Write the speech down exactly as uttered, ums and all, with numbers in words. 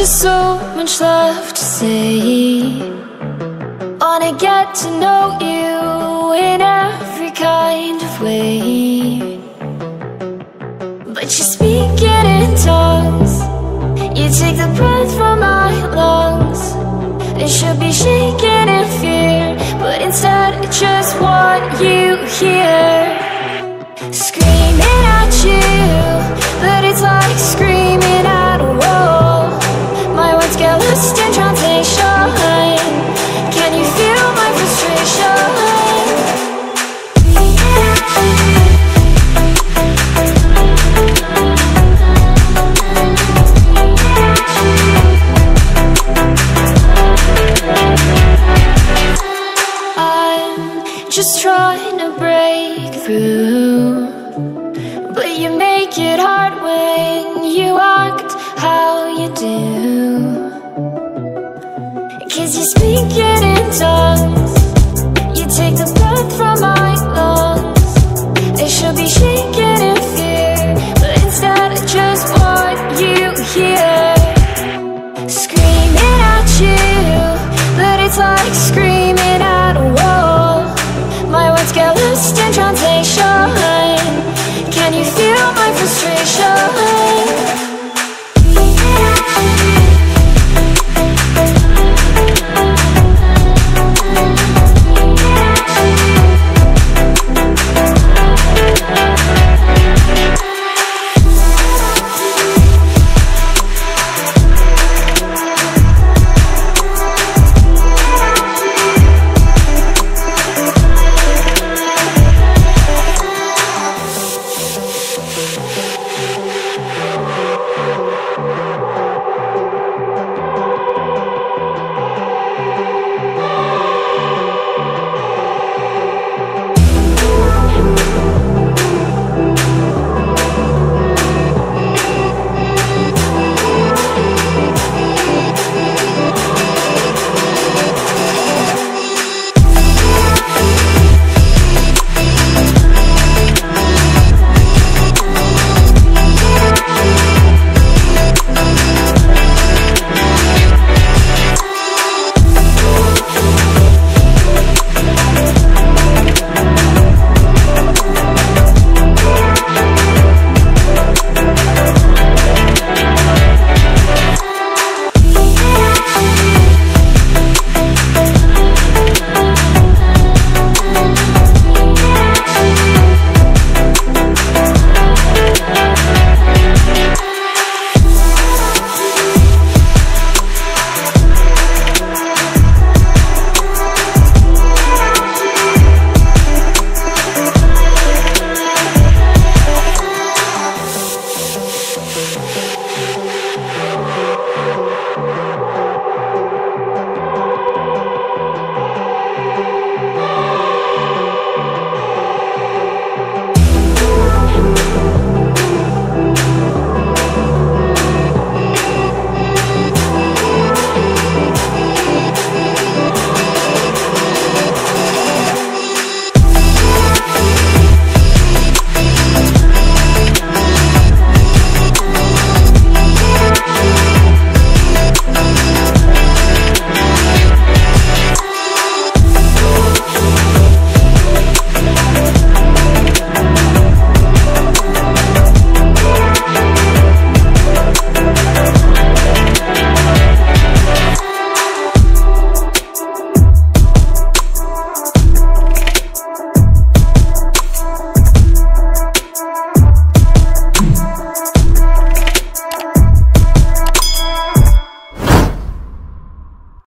just so much left to say. Wanna get to know you in every kind of way, but you speak it in tongues. You take the breath from my lungs. It should be shaking in fear, but instead I just want you here. Screaming at you, but it's like screaming at a wall. My words get lost in translation. Can you feel my frustration? Just trying to break through, but you make it hard when you act how you do. Cause you speak it in tongues.